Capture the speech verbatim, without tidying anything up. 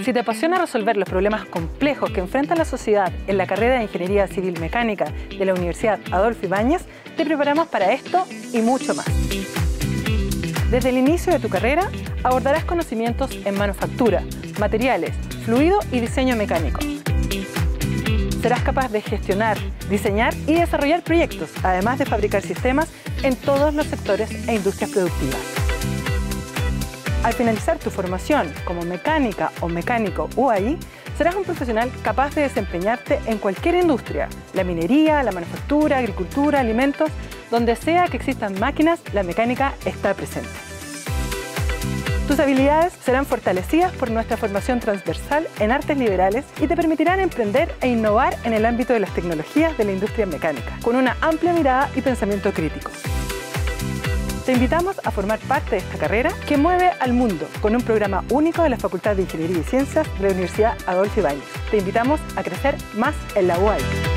Si te apasiona resolver los problemas complejos que enfrenta la sociedad en la carrera de Ingeniería Civil Mecánica de la Universidad Adolfo Ibáñez, te preparamos para esto y mucho más. Desde el inicio de tu carrera, abordarás conocimientos en manufactura, materiales, fluido y diseño mecánico. Serás capaz de gestionar, diseñar y desarrollar proyectos, además de fabricar sistemas en todos los sectores e industrias productivas. Al finalizar tu formación como mecánica o mecánico U A I, serás un profesional capaz de desempeñarte en cualquier industria, la minería, la manufactura, agricultura, alimentos, donde sea que existan máquinas, la mecánica está presente. Tus habilidades serán fortalecidas por nuestra formación transversal en artes liberales y te permitirán emprender e innovar en el ámbito de las tecnologías de la industria mecánica, con una amplia mirada y pensamiento crítico. Te invitamos a formar parte de esta carrera que mueve al mundo con un programa único de la Facultad de Ingeniería y Ciencias de la Universidad Adolfo Ibáñez. Te invitamos a crecer más en la U A I.